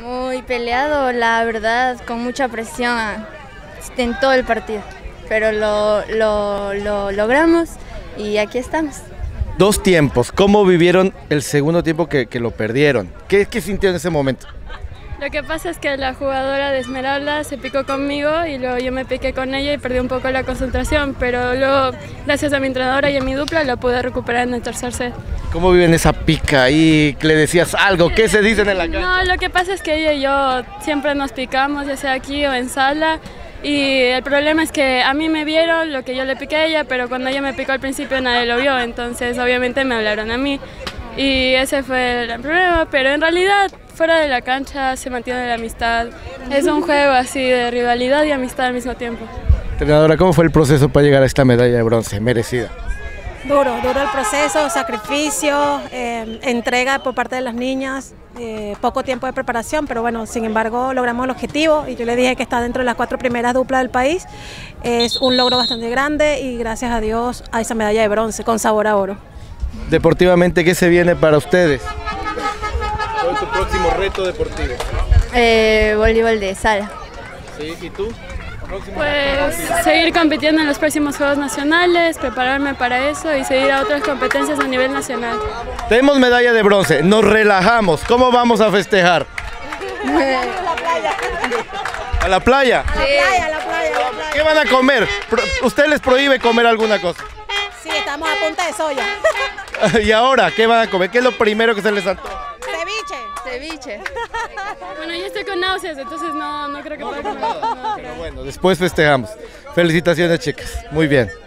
Muy peleado, la verdad, con mucha presión en todo el partido, pero lo logramos y aquí estamos. Dos tiempos, ¿cómo vivieron el segundo tiempo que lo perdieron? ¿Qué sintió en ese momento? Lo que pasa es que la jugadora de Esmeralda se picó conmigo y luego yo me piqué con ella y perdí un poco la concentración, pero luego, gracias a mi entrenadora y a mi dupla, la pude recuperar en el tercer set. ¿Cómo viven esa pica ahí? ¿Le decías algo? ¿Qué se dicen en la cancha? No, lo que pasa es que ella y yo siempre nos picamos, ya sea aquí o en sala, y el problema es que a mí me vieron lo que yo le piqué a ella, pero cuando ella me picó al principio nadie lo vio, entonces obviamente me hablaron a mí. Y ese fue el problema, pero en realidad fuera de la cancha se mantiene la amistad. Es un juego así de rivalidad y amistad al mismo tiempo. Entrenadora, ¿cómo fue el proceso para llegar a esta medalla de bronce merecida? Duro el proceso, sacrificio, entrega por parte de las niñas, poco tiempo de preparación, pero bueno, sin embargo logramos el objetivo y yo le dije que está dentro de las 4 primeras duplas del país. Es un logro bastante grande y gracias a Dios a esa medalla de bronce con sabor a oro. Deportivamente, ¿qué se viene para ustedes? ¿Cuál es tu próximo reto deportivo? Voleibol de sala. Sí, ¿y tú? Pues seguir compitiendo en los próximos Juegos Nacionales, prepararme para eso y seguir a otras competencias a nivel nacional. Tenemos medalla de bronce, nos relajamos. ¿Cómo vamos a festejar? ¿A la playa? A la playa. ¿Qué van a comer? ¿Usted les prohíbe comer alguna cosa? Sí, estamos a punta de soya. ¿Y ahora qué van a comer? ¿Qué es lo primero que se les antoja? Ceviche. Bueno, yo estoy con náuseas, entonces no creo que pueda comer. Pero bueno, después festejamos. Felicitaciones, chicas. Muy bien.